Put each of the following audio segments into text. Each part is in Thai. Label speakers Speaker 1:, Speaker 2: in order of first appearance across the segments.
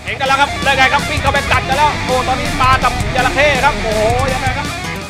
Speaker 1: ห็นกันแล้วครับเลยไงครับวิ่งเข้าไปกัดกันแล้วโอ้ตอนนี้ปลากับจระเข้ครับโอ้โหยังไงครับ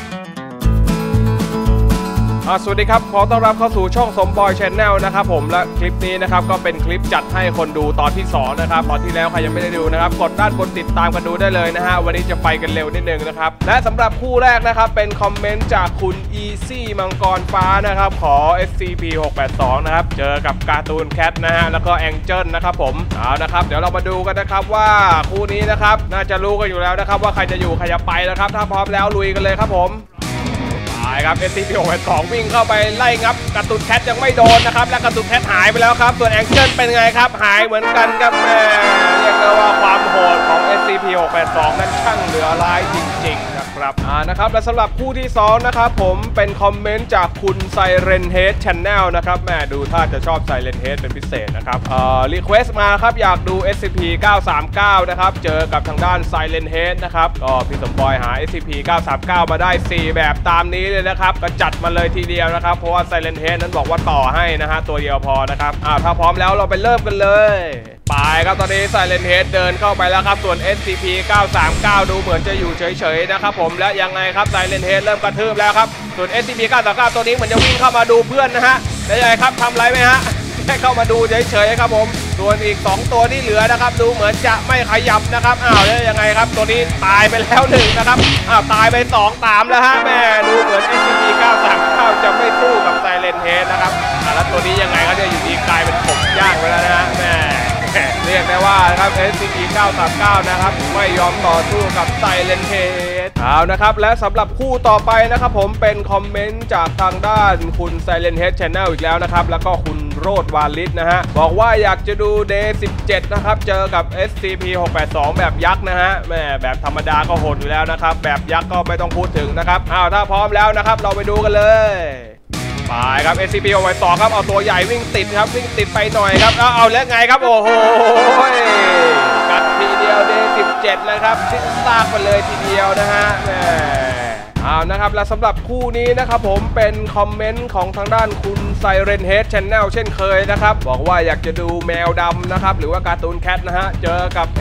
Speaker 1: สวัสดีครับขอต้อนรับเข้าสู่ช่องสมบอยชแนลนะครับผมและคลิปนี้นะครับก็เป็นคลิปจัดให้คนดูตอนที่2นะครับตอนที่แล้วใครยังไม่ได้ดูนะครับกดด้านบนติดตามกันดูได้เลยนะฮะวันนี้จะไปกันเร็วนิดนึงนะครับและสำหรับคู่แรกนะครับเป็นคอมเมนต์จากคุณ Easy มังกรฟ้านะครับขอ SCP-682 นะครับเจอกับการ์ตูนแคทนะฮะแล้วก็แองเจิลนะครับผมเอานะครับเดี๋ยวเรามาดูกันนะครับว่าคู่นี้นะครับน่าจะรู้กันอยู่แล้วนะครับว่าใครจะอยู่ใครจะไปนะครับถ้าพร้อมแล้วลุยกันเลยครับผมครับ SCP-682 วิ่งเข้าไปไล่งับการ์ตูนแคทยังไม่โดนนะครับและการ์ตูนแคทหายไปแล้วครับส่วนแองเจิลเป็นไงครับหายเหมือนกันครับแม่เรียกได้ว่าความโหดของ SCP-682 นั้นช่างเหลือร้ายจริงๆนะครับนะครับและสำหรับคู่ที่2นะครับผมเป็นคอมเมนต์จากคุณ Siren Head Channel นะครับแม่ดูถ้าจะชอบ Siren Head เป็นพิเศษนะครับรีเควสต์มาครับอยากดู SCP-939 นะครับเจอกับทางด้าน Siren Head นะครับก็พี่สมบอยหา SCP-939 มาได้4แบบตามนี้เลยนะครับก็จัดมาเลยทีเดียวนะครับเพราะว่า Silent Head นั้นบอกว่าต่อให้นะฮะตัวเดียวพอนะครับถ้าพร้อมแล้วเราไปเริ่มกันเลยไปครับตอนนี้ Silent Head เดินเข้าไปแล้วครับส่วน SCP-939 ดูเหมือนจะอยู่เฉยๆนะครับผมและยังไงครับ Silent Head เริ่มกระทืบแล้วครับส่วน SCP-939 ตัวนี้เหมือนจะวิ่งเข้ามาดูเพื่อนนะฮะแล้วยังไงครับทำไรไหมฮะแค่เข้ามาดูเฉยๆครับผมส่วนอีก2ตัวที่เหลือนะครับดูเหมือนจะไม่ขยับนะครับแล้วยังไงครับตัวนี้ตายไปแล้ว1นะครับตายไป2ตามแล้วฮะแม่ดูเหมือน SCP-939 จะไม่สู้กับ Silent Head นะครับแล้วตัวนี้ยังไงก็จะอยู่ดีกลายเป็นผมย่างไปแล้วนะฮะแม่เรียกได้ว่าครับ SCP-939 นะครับไม่ยอมต่อสู้กับ Silent Head นะครับและสำหรับคู่ต่อไปนะครับผมเป็นคอมเมนต์จากทางด้านคุณ Silent Head Channel อีกแล้วนะครับแล้วก็คุณโรดวาลิสนะฮะบอกว่าอยากจะดู Day 17นะครับเจอกับ SCP-682 แบบยักษ์นะฮะแม่แบบธรรมดาก็โหดอยู่แล้วนะครับแบบยักษ์ก็ไม่ต้องพูดถึงนะครับถ้าพร้อมแล้วนะครับเราไปดูกันเลยไปครับ SCP-682 ครับเอาตัวใหญ่วิ่งติดครับวิ่งติดไปหน่อยครับเอาแล้วไงครับโอ้โหกัดทีเดียว Day 17เลยครับสิ้นซากไปเลยทีเดียวนะฮะแม่นะครับและสำหรับคู่นี้นะครับผมเป็นคอมเมนต์ของทางด้านคุณ Siren Head Channel เช่นเคยนะครับบอกว่าอยากจะดูแมวดำนะครับหรือว่าการ์ตูนแคทนะฮะเจอกับ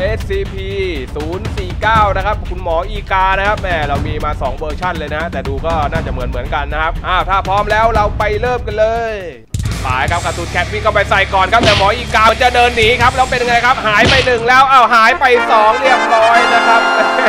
Speaker 1: SCP-049 นะครับคุณหมออีกานะครับแม่เรามีมา2เวอร์ชันเลยนะแต่ดูก็น่าจะเหมือนกันนะครับถ้าพร้อมแล้วเราไปเริ่มกันเลยไปครับการ์ตูนแคทวิ่งเข้าไปใส่ก่อนครับแต่หมออีกาจะเดินหนีครับแล้วเป็นไงครับหายไป1แล้วหายไป2เรียบร้อยนะครับ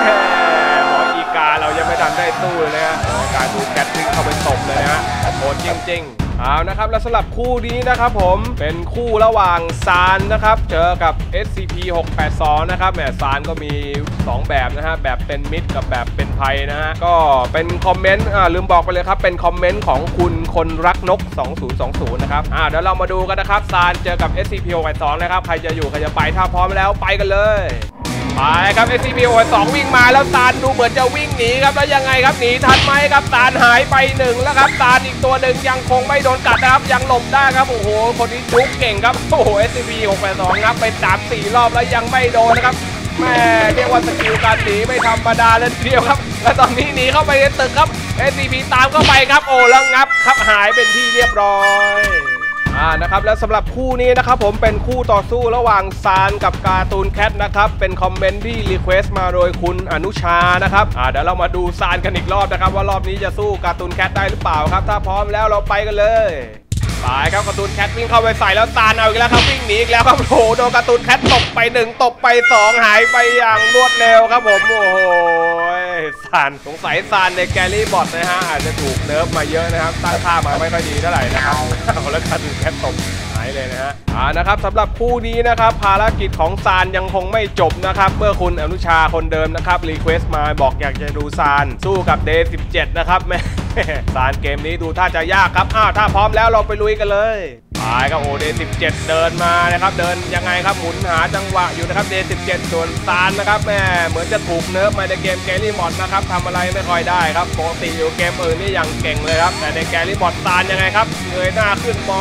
Speaker 1: เรายังไม่ทันได้ตู้เลยนะฮะการดูแคทวิ่งเข้าไปตบเลยนะฮะโหดจริงๆนะครับแล้วสำหรับคู่นี้นะครับผมเป็นคู่ระหว่างซานนะครับเจอกับ SCP-682 นะครับแหมซานก็มี2แบบนะฮะแบบเป็นมิตรกับแบบเป็นภัยนะฮะก็เป็นคอมเมนต์ลืมบอกไปเลยครับเป็นคอมเมนต์ของคุณคนรักนก2020นะครับเดี๋ยวเรามาดูกันนะครับซานเจอกับ SCP-682 นะครับใครจะอยู่ใครจะไปถ้าพร้อมแล้วไปกันเลยไปครับ SCP-682 วิ่งมาแล้วซานดูเหมือนจะวิ่งหนีครับแล้วยังไงครับหนีทันไหมครับซานหายไป1แล้วครับซานอีกตัวหนึ่งยังคงไม่โดนกัดนะครับยังหลบได้ครับโอ้โหคนนี้จุกเก่งครับโอ้โห SCP-682 งับไป 3-4 รอบแล้วยังไม่โดนนะครับแม่เรียกว่าสกิลการหนีไม่ธรรมดาเลยทีเดียวครับและตอนนี้หนีเข้าไปในตึกครับ SCP ตามเข้าไปครับโอ้แล้วงับครับหายเป็นที่เรียบร้อยนะครับและสำหรับคู่นี้นะครับผมเป็นคู่ต่อสู้ระหว่างซานกับการ์ตูนแคทนะครับเป็นคอมเมนต์ที่รีเควสต์มาโดยคุณอนุชานะครับเดี๋ยวเรามาดูซานกันอีกรอบนะครับว่ารอบนี้จะสู้การ์ตูนแคทได้หรือเปล่าครับถ้าพร้อมแล้วเราไปกันเลยไปครับการ์ตูนแคทวิ่งเข้าไปใส่แล้วซานเอาอีกแล้วครับวิ่งหนีอีกแล้วครับโอ้โหโดนการ์ตูนแคทตบไป1ตบไป2หายไปอย่างรวดเร็วครับผมโอ้โหซานสงสัยซานในแกลลี่บอทนะฮะอาจจะถูกเนิร์ฟมาเยอะนะครับตั้งค่ามาไม่ค่อยดีเท่าไหร่นะครับแล้วการ์ตูนแคทตบหายเลยนะฮะนะครับสำหรับคู่นี้นะครับภารกิจของซานยังคงไม่จบนะครับเมื่อคุณอนุชาคนเดิมนะครับรีเควสต์มาบอกอยากจะดูซานสู้กับ Day 17นะครับแม่ซานเกมนี้ดูท่าจะยากครับถ้าพร้อมแล้วเราไปลุยกันเลยไปครับโอเดย์17เดินมานะครับเดินยังไงครับหมุนหาจังหวะอยู่นะครับเดย์17ส่วนซานนะครับแม่เหมือนจะถูกเนิร์ฟมาในเกมแกลลี่มอดนะครับทำอะไรไม่ค่อยได้ครับปกติอยู่เกมอื่นนี่อย่างเก่งเลยครับแต่ในแกลลี่มอดซานยังไงครับเงยหน้าขึ้นมอง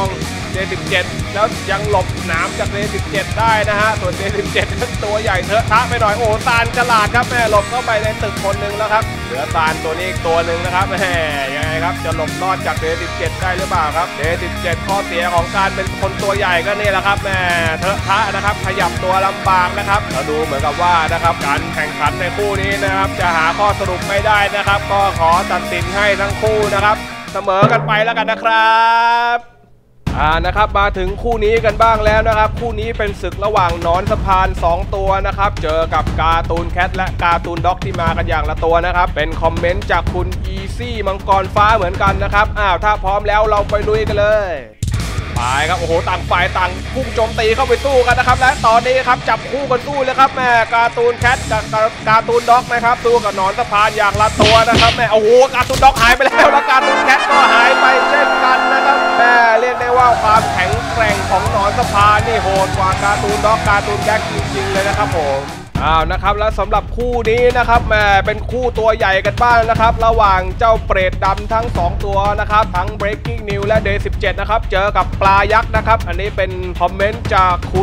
Speaker 1: D17 แล้วยังหลบหนามจาก D17 ได้นะฮะส่วน D17 นั้นตัวใหญ่เถอะทะไปหน่อยโอ้ซานฉลาดครับแม่หลบเข้าไปในตึกคนหนึ่งแล้วครับเหลือซานตัวนี้อีกตัวหนึ่งนะครับแม่ยังไงครับจะหลบรอดจาก D17 ได้หรือเปล่าครับ D17 ข้อเสียของการเป็นคนตัวใหญ่ก็นี่แหละครับแม่เถอะทะนะครับขยับตัวลำบากนะครับเราดูเหมือนกับว่านะครับการแข่งขันในคู่นี้นะครับจะหาข้อสรุปไม่ได้นะครับก็ขอตัดสินให้ทั้งคู่นะครับเสมอกันไปแล้วกันนะครับนะครับมาถึงคู่นี้กันบ้างแล้วนะครับคู่นี้เป็นศึกระหว่างหนอนสะพาน2ตัวนะครับเจอกับการ์ตูนแคทและการ์ตูนด็อกที่มากันอย่างละตัวนะครับเป็นคอมเมนต์จากคุณอีซี่มังกรฟ้าเหมือนกันนะครับถ้าพร้อมแล้วเราไปลุยกันเลยไปครับโอ้โหต่างฝ่ายต่างพุ่งโจมตีเข้าไปสู้กันนะครับและตอนนี้ครับจับคู่กันสู้เลยครับแม่การ์ตูนแคทกับการ์ตูนด็อกนะครับสู้กับหนอนสะพานอย่างละตัวนะครับแม่โอ้โหการ์ตูนด็อกหายไปแล้วแล้วการ์ตูนแคทก็หายไปเช่นกันนะครับแม่เรียกได้ว่าความแข็งแกร่งของหนอนสะพานนี่โหดกว่าการ์ตูนด็อกการ์ตูนแคทจริงๆเลยนะครับผมนะครับและสำหรับคู่นี้นะครับแม่เป็นคู่ตัวใหญ่กันบ้างนะครับระหว่างเจ้าเปรตดำทั้ง2ตัวนะครับทั้ง Breaking News และ Day17 นะครับเจอกับปลายักษ์นะครับอันนี้เป็นคอมเมนต์จากคุณ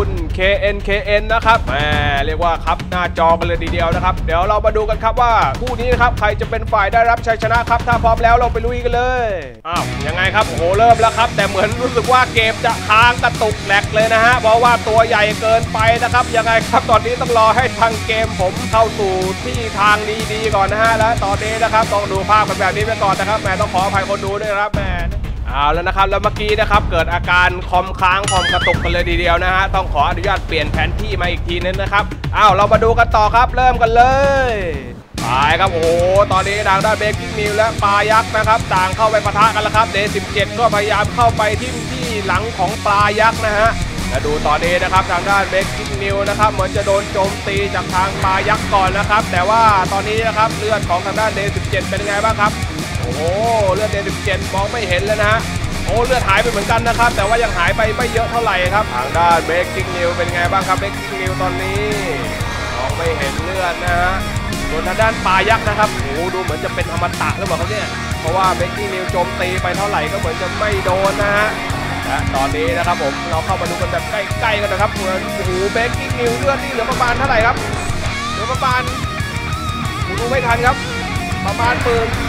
Speaker 1: KNKN นะครับแม่เรียกว่าครับหน้าจอกันเลยทีเดียวนะครับเดี๋ยวเรามาดูกันครับว่าคู่นี้นะครับใครจะเป็นฝ่ายได้รับชัยชนะครับถ้าพร้อมแล้วเราไปลุยกันเลยยังไงครับโอ้โหเริ่มแล้วครับแต่เหมือนรู้สึกว่าเกมจะค้างกระตุกแหลกเลยนะฮะเพราะว่าตัวใหญ่เกินไปนะครับยังไงครับตอนนี้ต้องรอให้ทางเกมผมเข้าสู่ที่ทางดีๆก่อนนะฮะและตอนนี้นะครับต้องดูภาพกันแบบนี้ไปก่อนนะครับแม่ต้องขออภัยคนดูด้วยครับแม่แล้วนะครับแล้วเมื่อกี้นะครับเกิดอาการคอมค้างคอมกระตุกกันเลยทีเดียวนะฮะต้องขออนุญาตเปลี่ยนแผนที่มาอีกทีนึงนะครับเรามาดูกันต่อครับเริ่มกันเลยไปครับโอ้โหตอนนี้ทางด้านเบรกกิ้งนิวและปลายักษ์นะครับต่างเข้าไปปะทะกันแล้วครับDay17ก็พยายามเข้าไปที่หลังของปลายักษ์นะฮะและดูตอนนี้นะครับทางด้านเบรกกิ้งนิวนะครับเหมือนจะโดนโจมตีจากทางปลายักษ์ก่อนนะครับแต่ว่าตอนนี้นะครับเลือดของทางด้านDay17เป็นไงบ้างครับโอ้โหเลือดDay17มองไม่เห็นเลยนะฮะโอ้เลือดหายไปเหมือนกันนะครับแต่ว่ายังหายไปไม่เยอะเท่าไหร่ครับทางด้านเบรกกิ้งนิวเป็นไงบ้างครับเบรกกิ้งนิวตอนนี้มองไม่เห็นเลือดนะฮะส่วนทางด้านปลายักษ์นะครับโอ้ดูเหมือนจะเป็นอมตะหรือเปล่าครับเนี่ยเพราะว่าเบรกกิ้งนิวโจมตีไปเท่าไหร่ก็เหมือนจะไม่โดนนะฮะและตอนนี้นะครับผมเราเข้ามาดูกันแบบใกล้ๆกันนะครับเหมือนโอ้โหเบรกกิ้งนิวเลือดนี่เหลือประมาณเท่าไหร่ครับเหลือประมาณดูไม่ทันครับประมาณ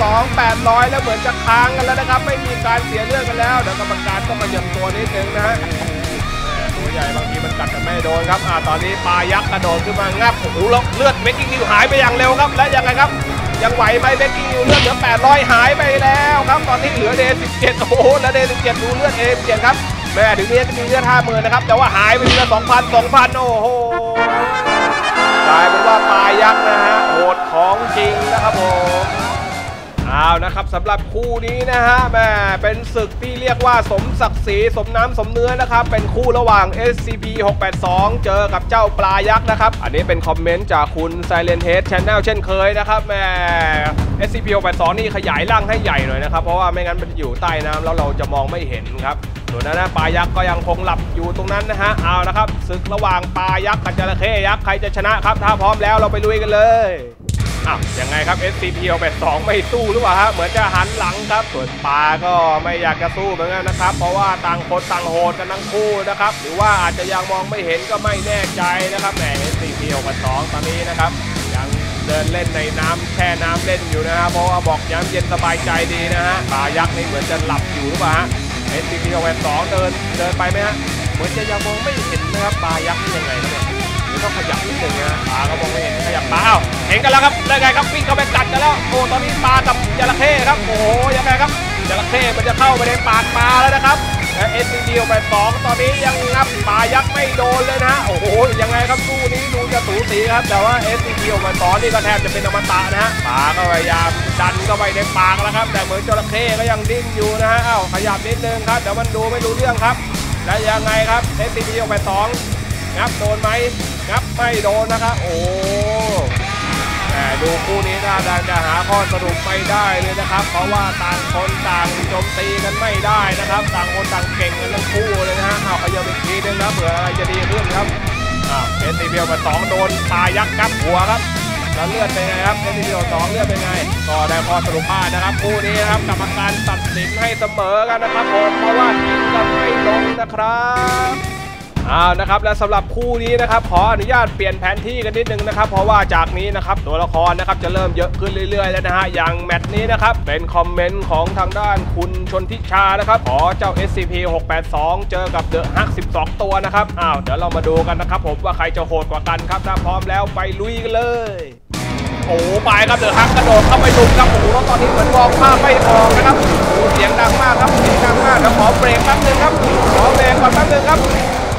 Speaker 1: 12,800แล้วเหมือนจะค้างกันแล้วนะครับไม่มีการเสียเลือดกันแล้วเดี๋ยวกรรมการต้องมาหย่อนตัวนิดนึงนะฮะตัวใหญ่บางทีมันกัดแต่ไม่โดนครับตอนนี้ปลายักษ์กระโดดขึ้นมางับโอ้โหเลือดเบรกกิ้งนิวหายไปอย่างเร็วครับและยังไงครับยังไหวไหมเบกกิ้งนิวเลือดเหลือ800หายไปแล้วครับตอนนี้เหลือDay17โอ้โหแล้วDay17ดูเลือดDay17ครับแม่ถึงนี้จะมีเลือด50,000นะครับแต่ว่าหายไปเหลือ2,000โอ้โหกลายเป็นว่าปลายักษ์นะฮะโหดของจริงนะครับผมนะครับสำหรับคู่นี้นะฮะแม่เป็นศึกที่เรียกว่าสมศักดิ์ศรีสมน้ำสมเนื้อนะครับเป็นคู่ระหว่าง SCP-682 เจอกับเจ้าปลายักษ์นะครับอันนี้เป็นคอมเมนต์จากคุณ Silent Head Channel เช่นเคยนะครับแม่ SCP-682 นี่ขยายร่างให้ใหญ่หน่อยนะครับเพราะว่าไม่งั้นมันจะอยู่ใต้น้ำแล้วเราจะมองไม่เห็นครับส่วนนั้นปลายักษ์ก็ยังคงหลับอยู่ตรงนั้นนะฮะนะครับศึกระหว่างปลายักษ์กับจระเข้ยักษ์ใครจะชนะครับถ้าพร้อมแล้วเราไปลุยกันเลยยังไงครับ SCP-682 ไม่สู้หรือเปล่าฮะเหมือนจะหันหลังครับส่วนปลาก็ไม่อยากจะสู้เหมือนกันนะครับเพราะว่าต่างคนต่างโหดกันทั้งคู่นะครับหรือว่าอาจจะยังมองไม่เห็นก็ไม่แน่ใจนะครับแหม SCP-682 ตอนนี้นะครับยังเดินเล่นในน้ำแช่น้ำเล่นอยู่นะฮะเพราะว่าบอกย้ำเย็นสบายใจดีนะฮะปลายักษ์นี่เหมือนจะหลับอยู่หรือเปล่าฮะ SCP-682 เดินไปไหมฮะเหมือนจะยังมองไม่เห็นนะครับปลายักษ์นี่ยังไงเนี่ยต้องขยับนิดนึงนะปลาก็มองไม่เห็นขยับปลาเห็นกันแล้วครับแล้วไงครับวิ่งเข้าไปกัดกันแล้วโอ้ตอนนี้ปลากับจระเข้ครับโอ้ยังไงครับจระเข้มันจะเข้าไปในปากปลาแล้วนะครับและ SCP-682 ตอนนี้ยังงับปลายักษ์ไม่โดนเลยนะโอ้โหยังไงครับคู่นี้ดูจะสูสีครับแต่ว่า SCP-682 นี่ก็แทบจะเป็นอมตะนะฮะปลาก็พยายามดันเข้าไปในปากแล้วครับแต่เหมือนจระเข้ก็ยังดิ้นอยู่นะฮะขยับนิดนึงครับเดี๋ยวมันดูไม่รู้เรื่องครับและยังไงครับ SCP-682 งับโดนไหมงับไม่โดนนะครับโอ้แต่ดูคู่นี้น่าจะหาข้อสรุปไม่ได้เลยนะครับเพราะว่าต่างคนต่างโจมตีกันไม่ได้นะครับต่างคนต่างเก่งกันทั้งคู่เลยนะฮะขยับอีกทีนึงนะเผื่ออะไรจะดีขึ้นครับSCP-682โดนปลายักษ์งับหัวครับแล้วเลือดเป็นไงครับ SCP 62เลือดเป็นไงก็ได้ข้อสรุปมานะครับคู่นี้นะครับกรรมการตัดสินให้เสมอกันนะครับผมเพราะว่าทีมกันไม่ลงนะครับนะครับและสำหรับคู่นี้นะครับขออนุญาตเปลี่ยนแผนที่กันนิดนึงนะครับเพราะว่าจากนี้นะครับตัวละครนะครับจะเริ่มเยอะขึ้นเรื่อยๆแล้วนะฮะอย่างแมตช์นี้นะครับเป็นคอมเมนต์ของทางด้านคุณชนทิชานะครับขอเจ้า SCP 682เจอกับเดอะฮัก12ตัวนะครับเดี๋ยวเรามาดูกันนะครับผมว่าใครจะโหดกว่ากันครับถ้าพร้อมแล้วไปลุยกันเลยโอ้ไปครับเดอะฮักกระโดดเข้าไปลุมครับโอ้โหแล้วตอนนี้เหมือนมองภาพไม่ออกนะครับเสียงดังมากครับเสียงดังมากเดี๋ยวขอเบรกแป๊บนึงครับขอเบรกก่อนแป๊บนึงครับ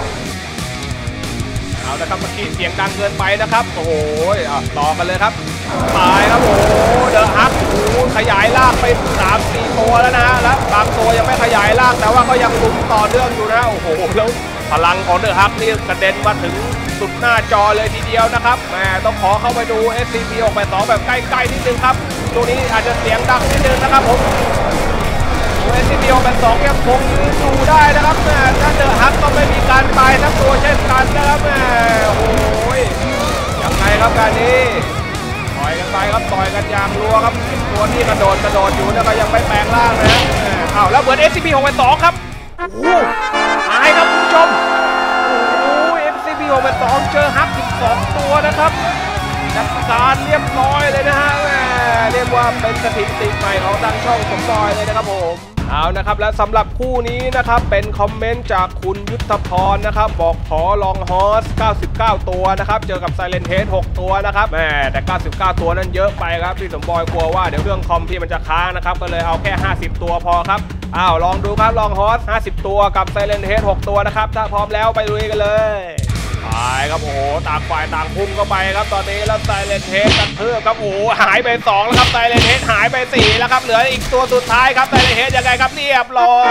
Speaker 1: เอาละครับเมื่อกี้เสียงดังเกินไปนะครับโอ้โหต่อกันเลยครับตายครับโอ้เดอะฮักโอ้ขยายร่างไป 3-4 ตัวแล้วนะฮะและบางตัวยังไม่ขยายร่างแต่ว่าก็ยังลุมต่อเนื่องอยู่นะโอ้โหแล้วพลังของเดอะฮักนี่กระเด็นมาถึงสุดหน้าจอเลยทีเดียวนะครับแม่ต้องขอเข้าไปดู SCP 682แบบใกล้ๆนิดนึงครับตัวนี้อาจจะเสียงดังนิดนึงนะครับผมSCP 682ยังคงยืนอยู่ได้นะครับแม่ถ้าเดอะฮักก็ไม่มีการตายทั้งตัวเช่นกันนะครับแม่โอ้ยยังไงครับการนี้ต่อยกันไปครับต่อยกันอย่างรัวครับตัวที่กระโดดอยู่นะก็ยังไม่แปลงร่างนะแล้วเหมือน SCP 682ครับโอ้โหหายครับคุณผู้ชมโอ้ย SCP 682เจอฮัก12ตัวนะครับจัดการเรียบร้อยเลยนะฮะเรียกว่าเป็นสถิติใหม่ของทางช่องสมบอยเลยนะครับผมเอานะครับและสำหรับคู่นี้นะครับเป็นคอมเมนต์จากคุณยุทธพรนะครับบอกขอลองฮอส99ตัวนะครับเจอกับไซเลนเทส6ตัวนะครับแม่แต่99ตัวนั้นเยอะไปครับพี่สมบอยกลัวว่าเดี๋ยวเครื่องคอมพี่มันจะค้างนะครับก็เลยเอาแค่50ตัวพอครับลองดูครับลองฮอส50ตัวกับไซเลนเทส6ตัวนะครับถ้าพร้อมแล้วไปลุยกันเลยไปครับโอ้โหต่างฝ่ายต่างพุ่งเข้าไปครับตอนนี้แล้วไซเลนเทสกันเพิ่มครับโอ้โหหายไป2แล้วครับไซเลนเทสหายไป4แล้วครับเหลืออีกตัวสุดท้ายครับไซเลนเทสยังไงครับเรียบร้อย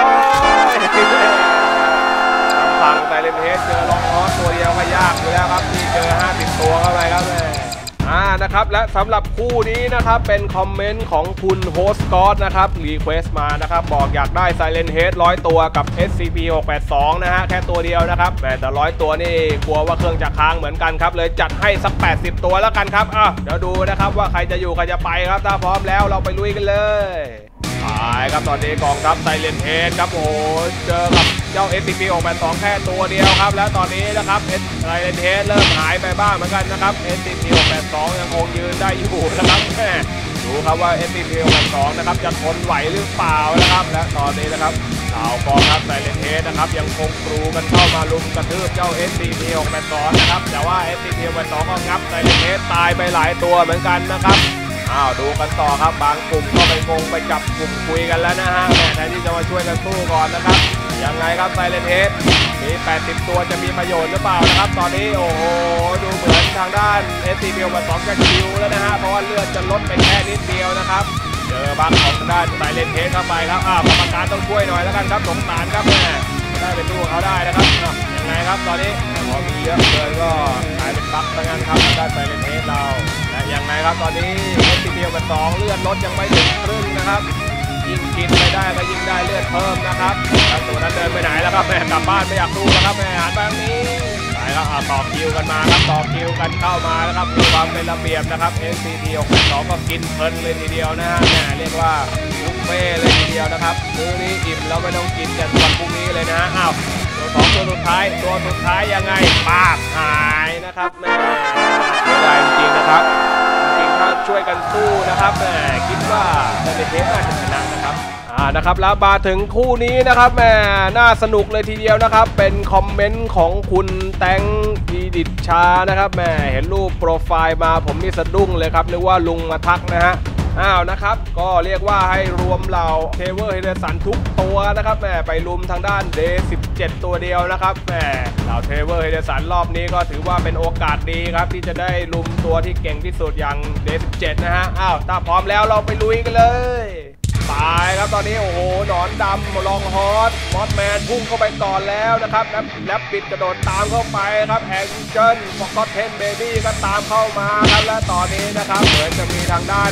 Speaker 1: ฟังไซเลนเทสเจอลองฮอสตัวเดียวก็ยากอยู่แล้วครับที่เจอ50ตัวเข้าไปครับนะครับและสำหรับคู่นี้นะครับเป็นคอมเมนต์ของคุณโฮสกอตนะครับรีเควสต์มานะครับบอกอยากได้ Silent Head 100 ตัวกับ SCP 682นะฮะแค่ตัวเดียวนะครับแต่100ตัวนี่กลัวว่าเครื่องจะค้างเหมือนกันครับเลยจัดให้สัก80ตัวแล้วกันครับเดี๋ยวดูนะครับว่าใครจะอยู่ใครจะไปครับถ้าพร้อมแล้วเราไปลุยกันเลยไปครับตอนนี้กองทัพ Silent Head ครับโอ้เจอกับเจ้า SCP 682แค่ตัวเดียวครับแล้วตอนนี้นะครับ Silent Head เริ่มหายไปบ้างเหมือนกันนะครับ SCP 682ยังคงยืนได้อยู่นะครับดูครับว่า SCP 682นะครับจะทนไหวหรือเปล่านะครับและตอนนี้นะครับชาวกองทัพ Silent Head นะครับยังคงกรูกันเข้ามาลุมกระทืบเจ้า SCP 682นะครับแต่ว่า SCP 682ก็งับ Silent Head ตายไปหลายตัวเหมือนกันนะครับดูกันต่อครับบางกลุ่มก็ไปงงไปจับกลุ่มคุยกันแล้วนะฮะแทนที่จะมาช่วยกันสู้ก่อนนะครับยังไงครับไซเลนเทสมี80ตัวจะมีประโยชน์หรือเปล่านะครับตอนนี้โอ้โหดูเหมือนทางด้าน SCP 682จะคิวแล้วนะฮะเพราะว่าเลือดจะลดไปแค่นิดเดียวนะครับเจอบังของทางด้านไซเลนเทสเข้าไปครับกรรมการต้องช่วยหน่อยแล้วกันครับสงสารครับได้ไปสู้เขาได้นะครับยังไงครับตอนนี้พอมีเยอะเกินก็กลายเป็นบั๊กไปงั้นครับทางด้านไซเลนเทสเรายังไงครับตอนนี้ SCP 682เลือดลดยังไม่ถึงครึ่งนะครับยิ่งกินไปได้ก็ยิ่งได้เลือดเพิ่มนะครับตัวนั้นเดินไปไหนแล้วครับกลับบ้านไม่อยากดูแล้วครับหันไปทางนี้ไปครับต่อคิวกันมาครับต่อคิวกันเข้ามาแล้วครับมีความเป็นระเบียบนะครับ SCP 682ก็กินเพลินเลยทีเดียวนะฮะเรียกว่าบุฟเฟ่เลยทีเดียวนะครับมื้อนี้อิ่มแล้วไม่ต้องกินกันวันพรุ่งนี้เลยนะตัวสุดท้ายยังไงปากหายนะครับไม่ได้จริงๆนะครับจริงๆถ้าช่วยกันสู้นะครับคิดว่าในเทปน่าจะชนะนะครับนะครับแล้วมาถึงคู่นี้นะครับน่าสนุกเลยทีเดียวนะครับเป็นคอมเมนต์ของคุณแตงอีดิตชานะครับเห็นรูปโปรไฟล์มาผมนี่สะดุ้งเลยครับนึกว่าลุงมาทักนะฮะนะครับก็เรียกว่าให้รวมเหล่าเทเวอร์เฮเดสันทุกตัวนะครับไปรุมทางด้านเดย์17ตัวเดียวนะครับเหล่าเทเวอร์เฮเดสันรอบนี้ก็ถือว่าเป็นโอกาสดีครับที่จะได้รุมตัวที่เก่งที่สุดอย่างเดย์17นะฮะถ้าพร้อมแล้วเราไปลุยกันเลยตายครับตอนนี้โอ้โหหนอนดำลองฮอสมอสแมนพุ่งเข้าไปก่อนแล้วนะครับแลบปิดกระโดดตามเข้าไปครับแองเจิลฟอกเทนเบบี้ก็ตามเข้ามาครับและตอนนี้นะครับเหมือนจะมีทางด้าน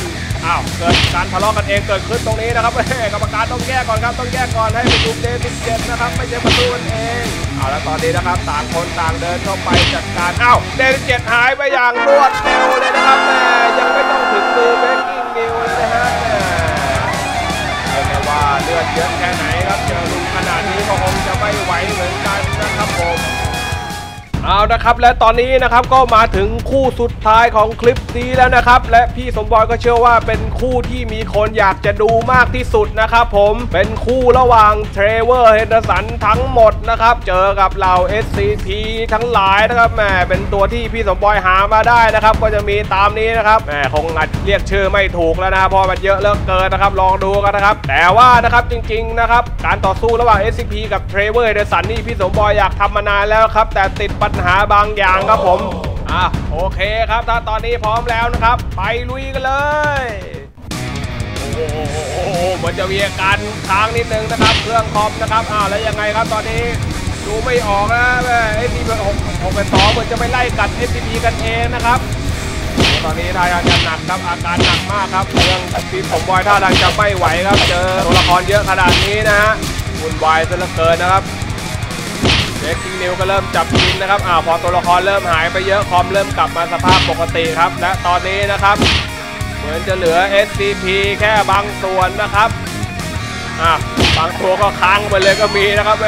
Speaker 1: อ้าวเกิดการทะเลาะกันเองเกิดขึ้นตรงนี้นะครับกรรมการต้องแยกก่อนครับต้องแยกก่อนให้ไปดูเดย์17นะครับไม่ใช่ประตูกันเองเอาแล้วตอนนี้นะครับต่างคนต่างเดินเข้าไปจัดการอ้าวเดย์17หายไปอย่างรวดเร็วเลยนะครับแม่ยังไม่ต้องถึงมือเบกกิ้งนิวเลยนะฮะเรียกได้ว่าเลือดเยอะแค่ไหนครับเจอลุงขนาดนี้ก็คงจะไม่ไหวเหมือนกันนะครับผมเอานะครับและตอนนี้นะครับก็มาถึงคู่สุดท้ายของคลิปนี้แล้วนะครับและพี่สมบอยก็เชื่อว่าเป็นคู่ที่มีคนอยากจะดูมากที่สุดนะครับผมเป็นคู่ระหว่างเทรเวอร์เฮนเดอร์สันทั้งหมดนะครับเจอกับเหล่า SCP ทั้งหลายนะครับแหมเป็นตัวที่พี่สมบอยหามาได้นะครับก็จะมีตามนี้นะครับแหมคงเรียกชื่อไม่ถูกแล้วนะเพราะมันเยอะเหลือเกินนะครับลองดูกันนะครับแต่ว่านะครับจริงๆนะครับการต่อสู้ระหว่าง SCP กับเทรเวอร์เฮนเดอร์สันนี่พี่สมบอยอยากทำมานานแล้วครับแต่ติดปัญหาบางอย่างครับผมโอเคครับถ้าตอนนี้พร้อมแล้วนะครับไปลุยกันเลยโอ้โหเหมือนจะมีอาการค้างนิดนึงนะครับเครื่องคอมนะครับแล้วยังไงครับตอนนี้ดูไม่ออกนะSCP 682เหมือนจะไปไล่กัด SCP กันเองนะครับตอนนี้ท่าทางจะหนักครับอาการหนักมากครับเรื่องพี่สมบอยท่าทางจะไม่ไหวครับเจอตัวละครเยอะขนาดนี้นะฮะวุ่นวายซะเหลือเกินนะครับเบกกิ้งนิวก็เริ่มจับกินนะครับพอตัวละครเริ่มหายไปเยอะคอมเริ่มกลับมาสภาพปกติครับและตอนนี้นะครับเหมือนจะเหลือ SCP แค่บางส่วนนะครับบางตัวก็ค้างไปเลยก็มีนะครับ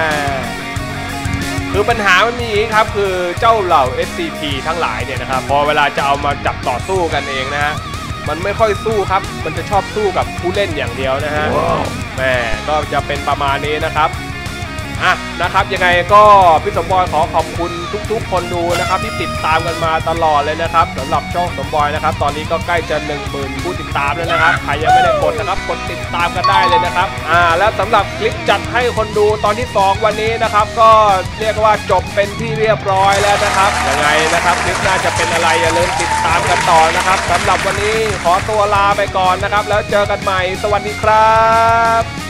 Speaker 1: คือปัญหามันมีครับคือเจ้าเหล่า SCP ทั้งหลายเนี่ยนะครับพอเวลาจะเอามาจับต่อสู้กันเองนะฮะมันไม่ค่อยสู้ครับมันจะชอบสู้กับผู้เล่นอย่างเดียวนะฮะก็จะเป็นประมาณนี้นะครับนะครับยังไงก็พี่สมบอยขอบคุณทุกๆคนดูนะครับที่ติดตามกันมาตลอดเลยนะครับสำหรับช่องสมบอยนะครับตอนนี้ก็ใกล้จะ 10,000 ผู้ติดตามแล้วนะครับใครยังไม่ได้กดนะครับกดติดตามกันได้เลยนะครับแล้วสำหรับคลิปจัดให้คนดูตอนที่2วันนี้นะครับก็เรียกว่าจบเป็นที่เรียบร้อยแล้วนะครับยังไงนะครับคลิปหน้าจะเป็นอะไรอย่าลืมติดตามกันต่อนะครับสำหรับวันนี้ขอตัวลาไปก่อนนะครับแล้วเจอกันใหม่สวัสดีครับ